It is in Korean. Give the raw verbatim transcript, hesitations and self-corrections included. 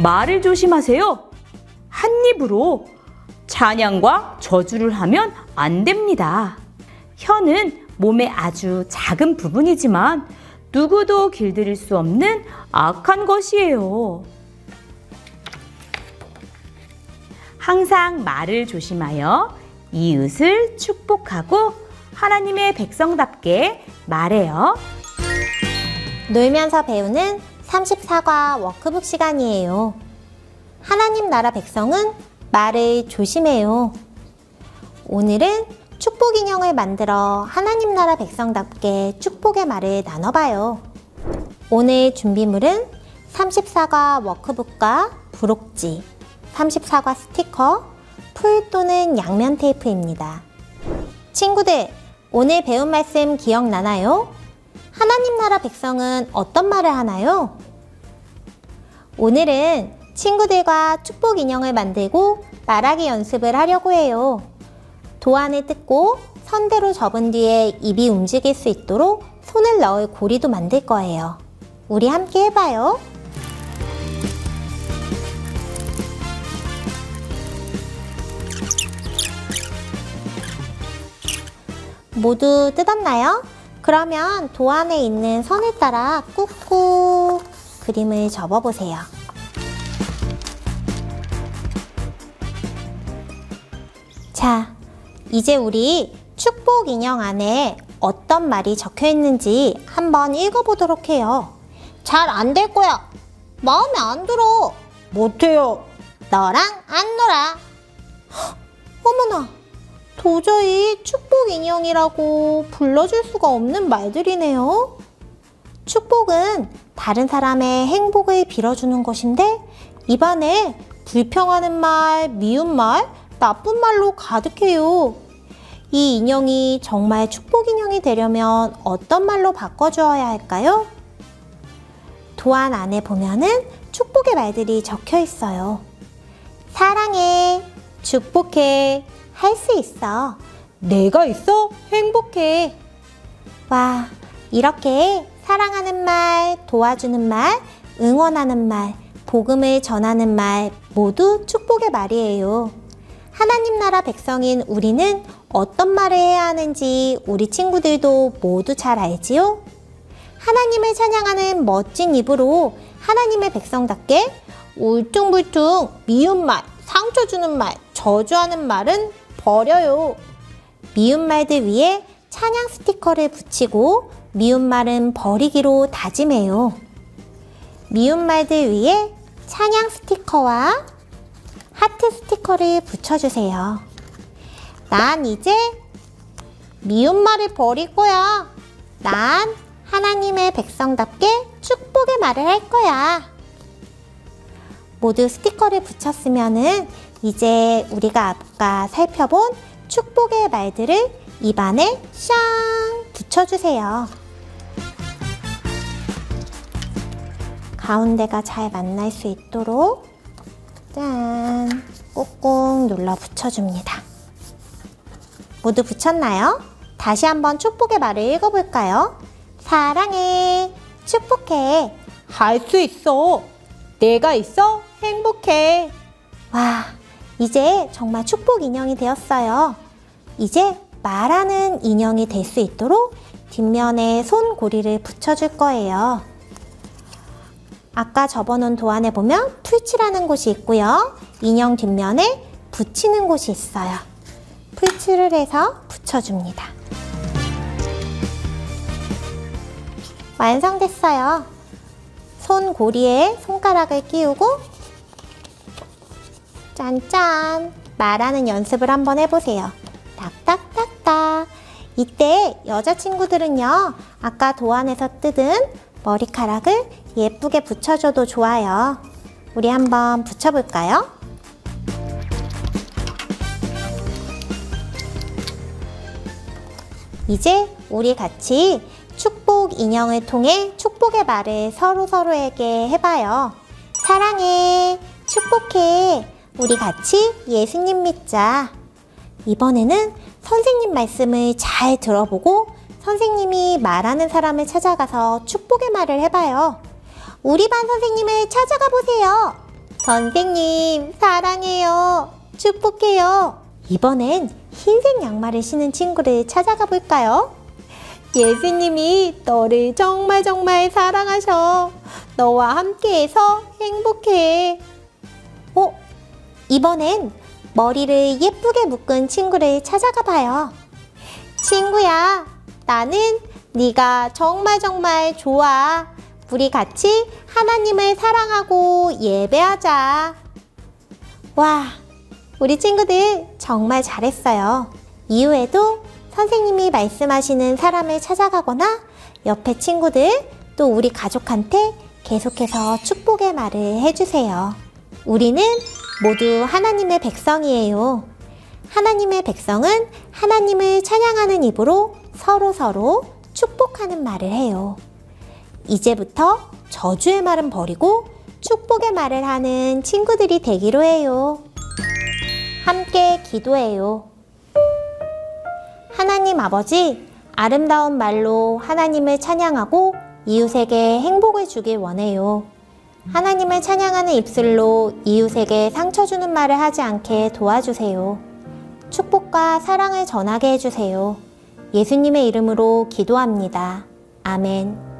말을 조심하세요. 한 입으로 찬양과 저주를 하면 안 됩니다. 혀는 몸의 아주 작은 부분이지만 누구도 길들일 수 없는 악한 것이에요. 항상 말을 조심하여 이웃을 축복하고 하나님의 백성답게 말해요. 놀면서 배우는 삼십사 과 워크북 시간이에요. 하나님 나라 백성은 말을 조심해요. 오늘은 축복 인형을 만들어 하나님 나라 백성답게 축복의 말을 나눠봐요. 오늘 준비물은 삼십사 과 워크북과 부록지, 삼십사 과 스티커, 풀 또는 양면 테이프입니다. 친구들, 오늘 배운 말씀 기억나나요? 하나님 나라 백성은 어떤 말을 하나요? 오늘은 친구들과 축복 인형을 만들고 말하기 연습을 하려고 해요. 도안을 뜯고 선대로 접은 뒤에 입이 움직일 수 있도록 손을 넣을 고리도 만들 거예요. 우리 함께 해봐요. 모두 뜯었나요? 그러면 도안에 있는 선을 따라 꾹꾹 그림을 접어보세요. 자, 이제 우리 축복 인형 안에 어떤 말이 적혀 있는지 한번 읽어보도록 해요. 잘 안 될 거야. 마음에 안 들어. 못해요. 너랑 안 놀아. 헉, 어머나, 도저히 축복 인형이라고 불러줄 수가 없는 말들이네요. 축복은 다른 사람의 행복을 빌어주는 것인데 입안에 불평하는 말, 미운 말, 나쁜 말로 가득해요. 이 인형이 정말 축복 인형이 되려면 어떤 말로 바꿔주어야 할까요? 도안 안에 보면은 축복의 말들이 적혀 있어요. 사랑해, 축복해, 할 수 있어, 내가 있어, 행복해. 와, 이렇게 사랑하는 말, 도와주는 말, 응원하는 말, 복음을 전하는 말 모두 축복의 말이에요. 하나님 나라 백성인 우리는 어떤 말을 해야 하는지 우리 친구들도 모두 잘 알지요? 하나님을 찬양하는 멋진 입으로 하나님의 백성답게 울퉁불퉁 미운 말, 상처 주는 말, 저주하는 말은 버려요. 미운 말들 위에 찬양 스티커를 붙이고 미운 말은 버리기로 다짐해요. 미운 말들 위에 찬양 스티커와 하트 스티커를 붙여주세요. 난 이제 미운 말을 버릴 거야. 난 하나님의 백성답게 축복의 말을 할 거야. 모두 스티커를 붙였으면은 이제 우리가 아까 살펴본 축복의 말들을 입안에 샹 붙여주세요. 가운데가 잘 만날 수 있도록 짠 꾹꾹 눌러 붙여줍니다. 모두 붙였나요? 다시 한번 축복의 말을 읽어볼까요? 사랑해, 축복해, 할 수 있어, 내가 있어, 행복해. 와, 이제 정말 축복 인형이 되었어요. 이제 말하는 인형이 될 수 있도록 뒷면에 손고리를 붙여줄 거예요. 아까 접어놓은 도안에 보면 풀칠하는 곳이 있고요. 인형 뒷면에 붙이는 곳이 있어요. 풀칠을 해서 붙여줍니다. 완성됐어요. 손고리에 손가락을 끼우고 짠짠 말하는 연습을 한번 해보세요. 딱딱딱딱. 이때 여자친구들은요, 아까 도안에서 뜯은 머리카락을 예쁘게 붙여줘도 좋아요. 우리 한번 붙여볼까요? 이제 우리 같이 축복 인형을 통해 축복의 말을 서로서로에게 해봐요. 사랑해, 축복해, 우리 같이 예수님 믿자. 이번에는 선생님 말씀을 잘 들어보고 선생님이 말하는 사람을 찾아가서 축복의 말을 해봐요. 우리 반 선생님을 찾아가 보세요. 선생님, 사랑해요. 축복해요. 이번엔 흰색 양말을 신은 친구를 찾아가 볼까요? 예수님이 너를 정말 정말 사랑하셔. 너와 함께해서 행복해. 어? 이번엔 머리를 예쁘게 묶은 친구를 찾아가 봐요. 친구야, 나는 네가 정말 정말 좋아. 우리 같이 하나님을 사랑하고 예배하자. 와, 우리 친구들 정말 잘했어요. 이후에도 선생님이 말씀하시는 사람을 찾아가거나 옆에 친구들 또 우리 가족한테 계속해서 축복의 말을 해주세요. 우리는 모두 하나님의 백성이에요. 하나님의 백성은 하나님을 찬양하는 입으로 서로 서로 축복하는 말을 해요. 이제부터 저주의 말은 버리고 축복의 말을 하는 친구들이 되기로 해요. 함께 기도해요. 하나님 아버지, 아름다운 말로 하나님을 찬양하고 이웃에게 행복을 주길 원해요. 하나님을 찬양하는 입술로 이웃에게 상처 주는 말을 하지 않게 도와주세요. 축복과 사랑을 전하게 해주세요. 예수님의 이름으로 기도합니다. 아멘.